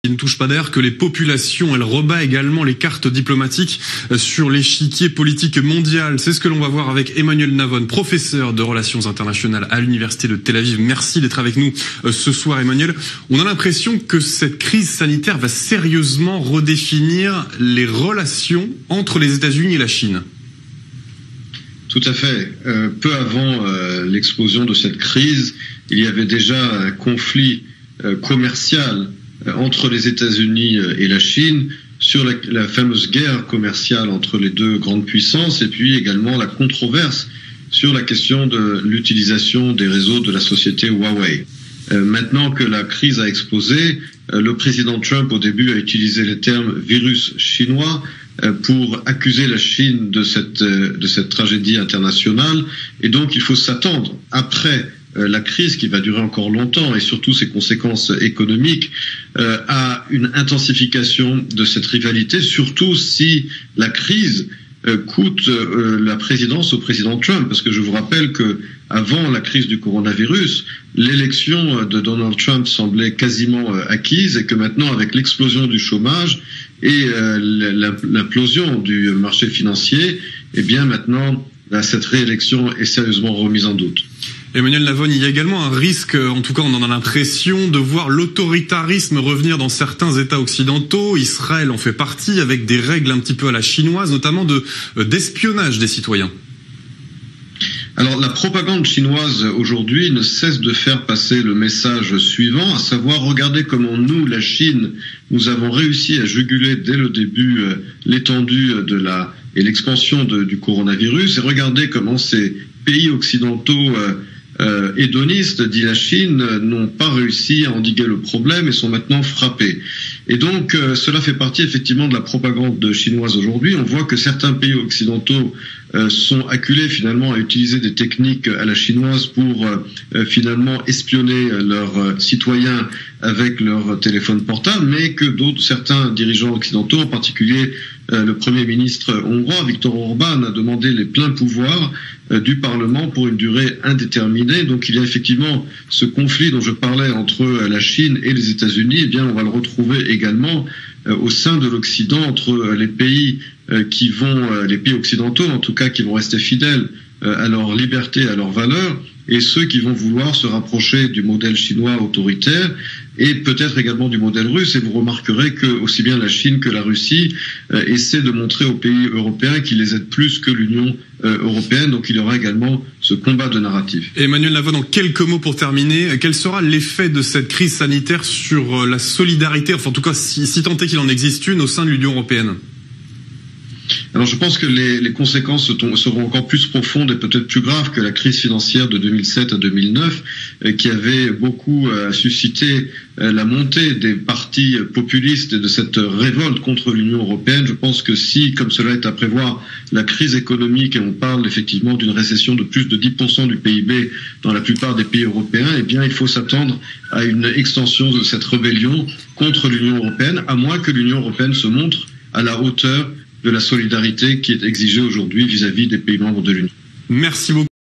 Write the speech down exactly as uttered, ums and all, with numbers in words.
Il ne touche pas d'air que les populations. Elle rebat également les cartes diplomatiques sur l'échiquier politique mondial. C'est ce que l'on va voir avec Emmanuel Navon, professeur de relations internationales à l'université de Tel Aviv. Merci d'être avec nous ce soir, Emmanuel. On a l'impression que cette crise sanitaire va sérieusement redéfinir les relations entre les États-Unis et la Chine. Tout à fait. Euh, peu avant euh, l'explosion de cette crise, il y avait déjà un conflit euh, commercial entre les États-Unis et la Chine sur la, la fameuse guerre commerciale entre les deux grandes puissances et puis également la controverse sur la question de l'utilisation des réseaux de la société Huawei. Euh, maintenant que la crise a explosé, euh, le président Trump au début a utilisé le terme virus chinois euh, pour accuser la Chine de cette, euh, de cette tragédie internationale et donc il faut s'attendre après la crise qui va durer encore longtemps et surtout ses conséquences économiques euh, à une intensification de cette rivalité, surtout si la crise euh, coûte euh, la présidence au président Trump. Parce que je vous rappelle que avant la crise du coronavirus, l'élection de Donald Trump semblait quasiment euh, acquise et que maintenant, avec l'explosion du chômage et euh, l'implosion du marché financier, eh bien maintenant, là, cette réélection est sérieusement remise en doute. Emmanuel Navon, il y a également un risque, en tout cas on en a l'impression, de voir l'autoritarisme revenir dans certains États occidentaux. Israël en fait partie, avec des règles un petit peu à la chinoise, notamment de d'espionnage des citoyens. Alors la propagande chinoise aujourd'hui ne cesse de faire passer le message suivant, à savoir regardez comment nous, la Chine, nous avons réussi à juguler dès le début euh, l'étendue de la et l'expansion du coronavirus et regardez comment ces pays occidentaux euh, Euh, hédonistes, dit la Chine, n'ont pas réussi à endiguer le problème et sont maintenant frappés. Et donc, euh, cela fait partie effectivement de la propagande chinoise aujourd'hui. On voit que certains pays occidentaux euh, sont acculés finalement à utiliser des techniques à la chinoise pour euh, finalement espionner leurs euh, citoyens avec leur téléphone portable, mais que d'autres, certains dirigeants occidentaux, en particulier euh, le Premier ministre hongrois, Viktor Orban, a demandé les pleins pouvoirs euh, du Parlement pour une durée indéterminée. Donc il y a effectivement ce conflit dont je parlais entre euh, la Chine et les États-Unis. Eh bien, on va le retrouver également euh, au sein de l'Occident entre euh, les pays euh, qui vont, euh, les pays occidentaux en tout cas, qui vont rester fidèles euh, à leur liberté, à leurs valeurs, et ceux qui vont vouloir se rapprocher du modèle chinois autoritaire et peut-être également du modèle russe. Et vous remarquerez que aussi bien la Chine que la Russie euh, essaient de montrer aux pays européens qu'ils les aident plus que l'Union euh, européenne. Donc il y aura également ce combat de narratif. Emmanuel Navon, en quelques mots pour terminer, quel sera l'effet de cette crise sanitaire sur la solidarité, enfin en tout cas si, si tant est qu'il en existe une, au sein de l'Union européenne ? Alors je pense que les, les conséquences seront encore plus profondes et peut-être plus graves que la crise financière de deux mille sept à deux mille neuf, euh, qui avait beaucoup euh, suscité euh, la montée des partis populistes et de cette révolte contre l'Union européenne. Je pense que si, comme cela est à prévoir, la crise économique, et on parle effectivement d'une récession de plus de dix pour cent du P I B dans la plupart des pays européens, eh bien il faut s'attendre à une extension de cette rébellion contre l'Union européenne, à moins que l'Union européenne se montre à la hauteur de la solidarité qui est exigée aujourd'hui vis-à-vis des pays membres de l'Union. Merci beaucoup.